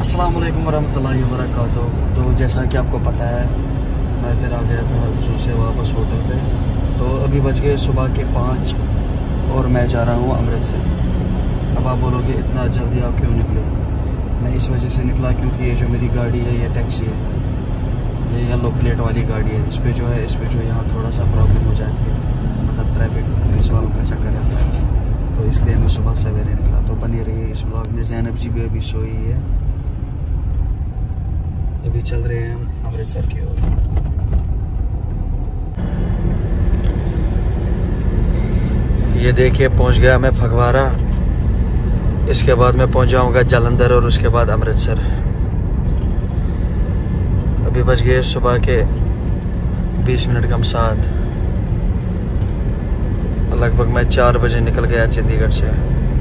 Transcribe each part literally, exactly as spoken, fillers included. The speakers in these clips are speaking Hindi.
अस्सलाम वालेकुम वरहमतुल्लाहि वबरकातुहू। तो जैसा कि आपको पता है मैं फिर आ गया था जू से वापस होटल पे। तो अभी बज गए सुबह के पाँच और मैं जा रहा हूँ अमृतसर। अब आप बोलोगे इतना जल्दी आप क्यों निकले? मैं इस वजह से निकला क्योंकि ये जो मेरी गाड़ी है ये टैक्सी है, ये येलो प्लेट वाली गाड़ी है। इस पर जो है इस पर जो यहाँ थोड़ा सा प्रॉब्लम हो जाती है, मतलब ट्रैफिक पुलिस वालों का चक्कर रहता है। तो इसलिए मैं सुबह सवेरे निकला। तो बनी रही इस ब्लॉग में। ज़ैनब जी भी अभी सोई है। अभी चल रहे हैं हम अमृतसर की ओर। ये देखिए पहुंच गया मैं फगवाड़ा। इसके बाद मैं पहुंच जाऊंगा जालंधर और उसके बाद अमृतसर। अभी बज गए सुबह के बीस मिनट कम साथ। लगभग मैं चार बजे निकल गया चंडीगढ़ से।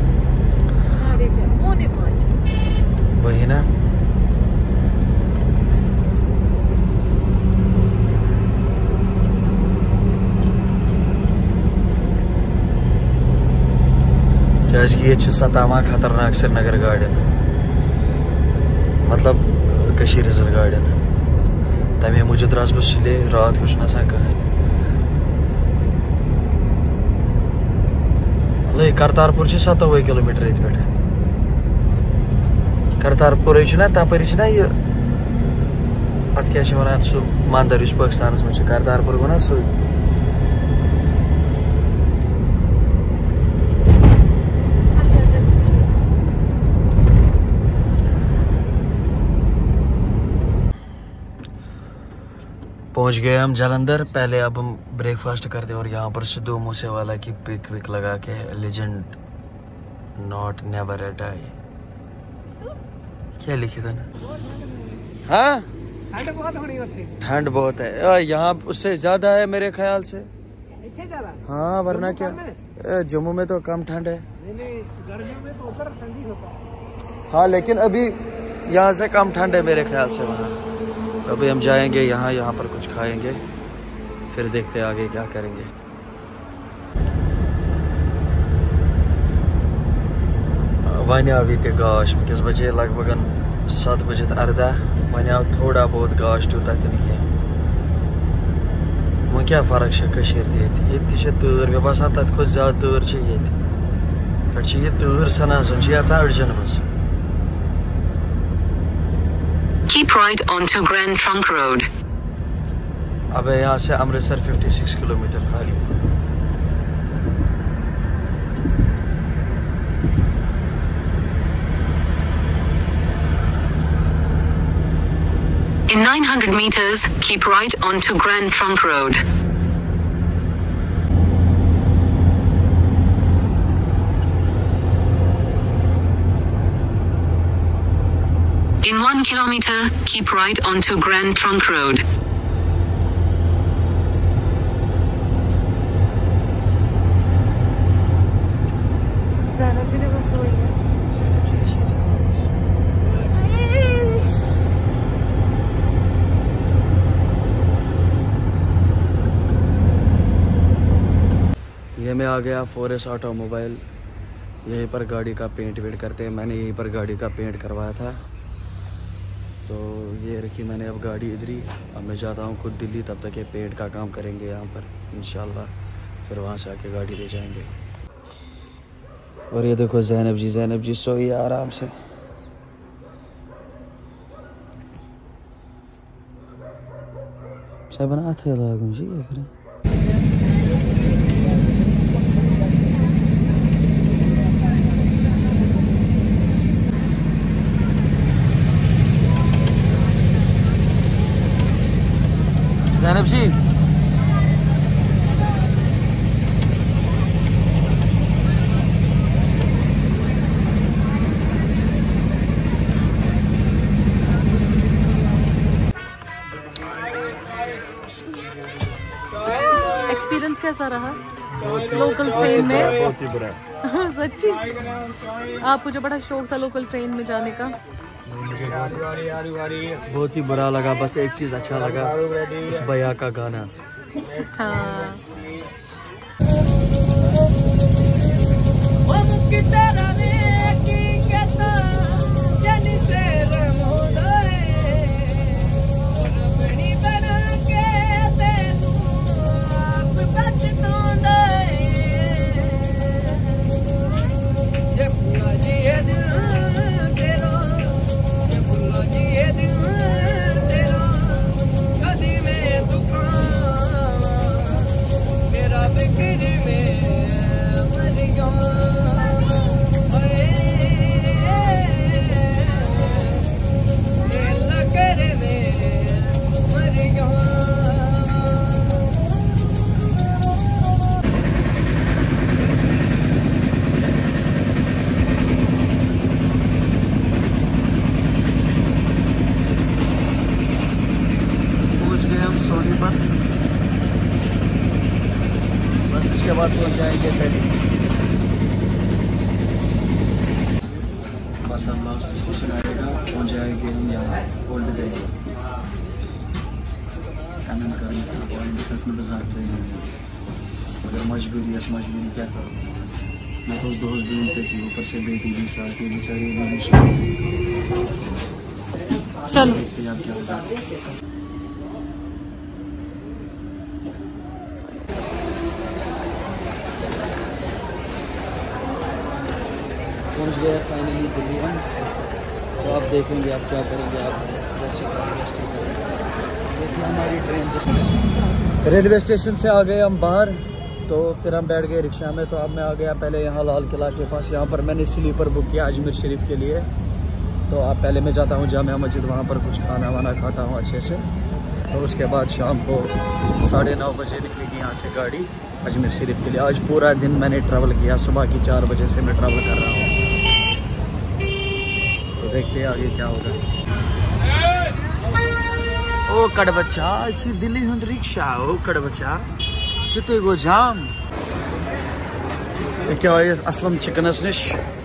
वही ना। क्या ये सतामा खतरनाक श्रीनगर गार्डन, मतलब कशीर हिजर गार्डन। तमें मूजूद द्रास बस सुले रात कुछ ना सा कहें। मतलब करतारपुर से सतोवे किलोमीटर ये पे। करतारपुर ना तपर ना ये अत क्या वन सह मंदिर इस पाकिस्तान में करतारपुर गो ना सह। पहुंच गए हम जालंधर। पहले अब हम ब्रेकफास्ट करते और यहाँ पर सिद्धू मूसेवाला की पिक विक लगा के legend not never a die. क्या लिखी था ना? हाँ ठंड बहुत होनी होती है। ठंड बहुत है यहाँ, उससे ज्यादा है मेरे ख्याल से। हाँ वरना क्या, जम्मू में तो कम ठंड है। गर्मियों में तो ऊपर ठंडी होता है। हाँ लेकिन अभी यहाँ से कम ठंड है मेरे ख्याल से वहाँ। अभी हम जाएंगे यहाँ यहाँ पर कुछ खाएंगे, फिर देखते आगे क्या करेंगे। वन आवी ते गाश वस बजे लगभग सात बजे अर्दा। वन आव थोड़ा बहुत गाश तूत कह वो क्या फर्क ये तूर मे बसान तथ खो ज्यादा तूर ये तूर सना सन अड़जन मज। Keep right onto Grand Trunk Road. अब यहाँ से अमृतसर छप्पन किलोमीटर खाली। In nine hundred meters, keep right onto Grand Trunk Road. In one kilometer, keep right onto Grand Trunk Road. Zainab जी ने बस सोई है। ये मैं आ गया फोरेस्ट ऑटोमोबाइल। यहीं पर गाड़ी का पेंट वेंट करते हैं। मैंने यहीं पर गाड़ी का पेंट करवाया था। तो ये रखी मैंने अब गाड़ी इधर ही। अब मैं जाता हूँ खुद दिल्ली, तब तक ये पेंट का काम करेंगे यहाँ पर इंशाल्लाह। फिर वहाँ से आके गाड़ी ले जाएंगे। और ये देखो ज़ैनब जी, ज़ैनब जी सोई आराम से। सब बना थे लागू जी ये ज़ैनब जी। एक्सपीरियंस कैसा रहा लोकल ट्रेन में? बहुत ही बुरा। सच्ची? आपको जो बड़ा शौक था लोकल ट्रेन में जाने का? बहुत ही बुरा लगा। बस एक चीज अच्छा लगा, उस भैया का गाना। हाँ बाद पहुँच जाएंगे दिल्ली। बस हम लास्ट स्टेशन आएगा, पहुँच जाएंगे हम यहाँ ओल्ड दिल्ली। कानून करने का पॉइंट कसम बजाक रही है, मगर मजबूरी है, मजबूरी क्या करूँ। मैं तो उस दोस्त दिन पे थी, ऊपर से बेटी भी साथ ही बेचारी भी सुन। चलो देखते हैं आप क्या होगा। पहुंच गए फाइनली दिल्ली हम। तो आप देखेंगे आप क्या करेंगे, आप जैसे देखिए हमारी ट्रेन रेलवे स्टेशन से आ गए हम बाहर। तो फिर हम बैठ गए रिक्शा में। तो अब मैं आ गया पहले यहाँ लाल किला के पास, यहाँ पर मैंने स्लीपर बुक किया अजमेर शरीफ के लिए। तो अब पहले मैं जाता हूँ जामिया मस्जिद, वहाँ पर कुछ खाना वाना खाता हूँ अच्छे से। तो उसके बाद शाम को साढ़े नौ बजे निकलेगी यहाँ से गाड़ी अजमेर शरीफ के लिए। आज पूरा दिन मैंने ट्रैवल किया, सुबह की चार बजे से मैं ट्रैवल कर रहा हूँ। तो देखते हैं आगे क्या होगा। ओ कड़ बच्चा अच्छी दिल्ली हुंद रिक्शा, ओ कड़ बच्चा कितने गो जाम क्या है असलम चिकनस निश।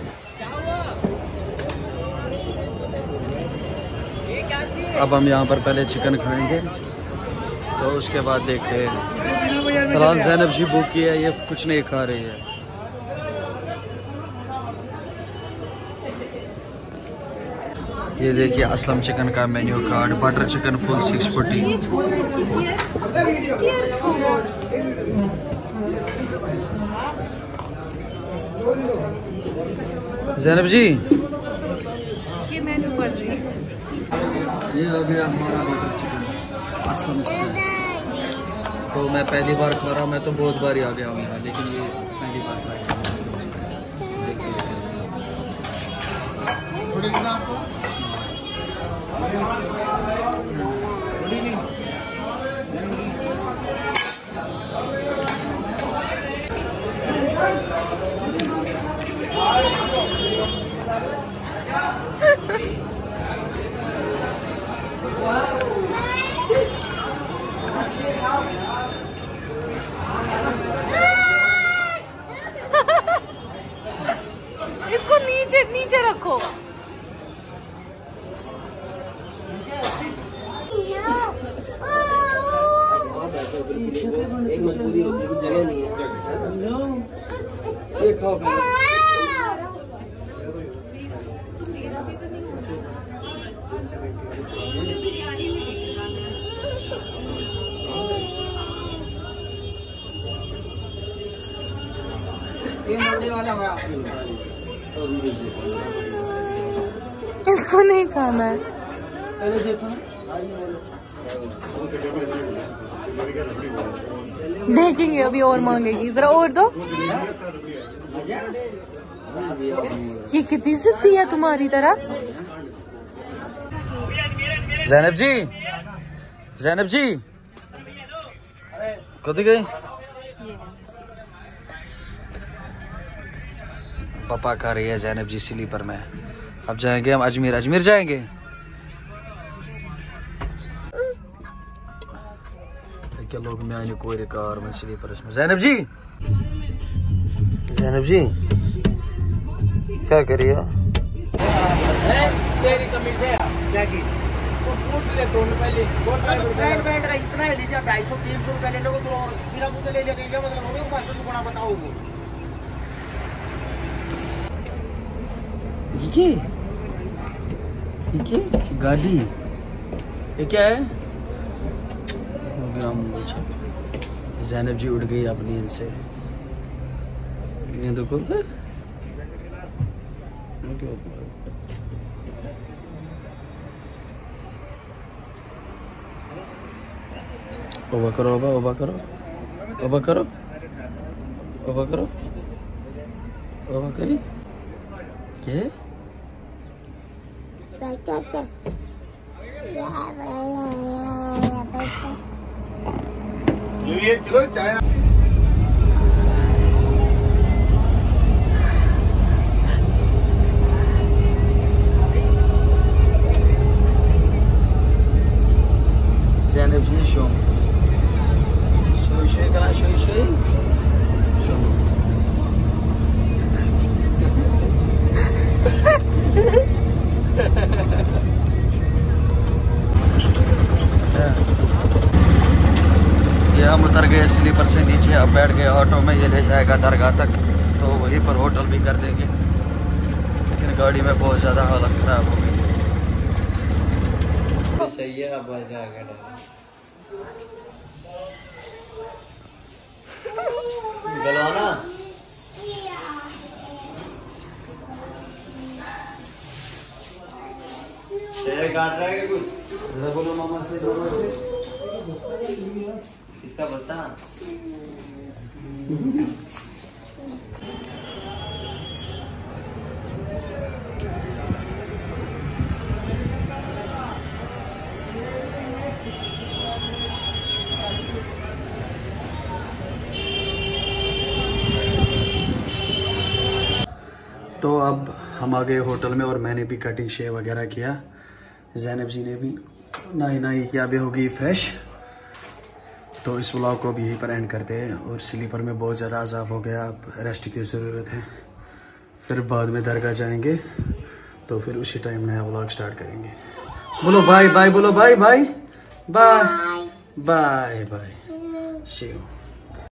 अब हम यहाँ पर पहले चिकन खाएंगे, तो उसके बाद देखते हैं। फिलहाल ज़ैनब जी भूख की है, ये कुछ नहीं खा रही है। ये देखिए असलम चिकन का menu card, butter chicken full six forty. Zainab ji ये मेन्यू पढ़ रही है। ये हो गया हमारा बटर चिकन, असलम चिकन। तो मैं पहली बार खा रहा हूँ, मैं तो बहुत बार ही आ गया हूँ यहाँ, लेकिन ये पहली बार खा रहा हूँ असलम चिकन। इसको नीचे नीचे रखो। एक मजबूरी होती है, जगह नहीं है। ये खाओ ये मंडी वाला है। इसको नहीं खाना है। पहले देखो देखेंगे अभी और मांगेगी, जरा और दो। ये कितनी जिद्दी है तुम्हारी तरह। ज़ैनब जी, ज़ैनब जी कद गई? पापा खा रही है ज़ैनब जी स्लीपर में। अब जाएंगे हम अजमेर, अजमेर जाएंगे। क्या लोग में आने कोई कार में स्लीपर में। ज़ैनब जी, ज़ैनब जी क्या करिए? तेरी कमीज है क्या की? तो पूछ ले तो पहले बैंड बैंड का इतना है लीजिए, ढाई सौ तीन सौ रुपए ले लो तो मेरा मुझे ले लेके क्या मतलब होगा? पाँच सौ गुना बताओ। ये ये गाड़ी ये क्या है? ज़ैनब जी उड़ गई अपनी इनसे। ये तो खुलता है। ओबा करो, ओबा ओबा करो, ओबा करो, ओबा करो, ओबा करी क्या? चलो चाय Zainab ji show show show करा शो शो शो ये हम उतर गए स्लीपर से नीचे, अब बैठ गए ऑटो में, ये ले जाएगा दरगाह तक, तो वहीं पर होटल भी कर देंगे। लेकिन गाड़ी में बहुत ज़्यादा हालत ख़राब हो गई। सही है, अब गलवाना शेर काट रहा है क्या कुछ? जरा बोलो मामा से, मामा से इसका बस्ता तो अब हम आ गए होटल में और मैंने भी कटिंग शेव वगैरह किया, ज़ैनब जी ने भी नाई नाई किया, अभी होगी फ्रेश। तो इस व्लॉग को भी यहीं पर एंड करते हैं। और स्लीपर में बहुत ज़्यादा अज़ाब हो गया, अब रेस्ट की ज़रूरत है। फिर बाद में दरगाह जाएंगे, तो फिर उसी टाइम नया व्लॉग स्टार्ट करेंगे। बोलो बाय बाय, बोलो bye bye bye bye bye, see you.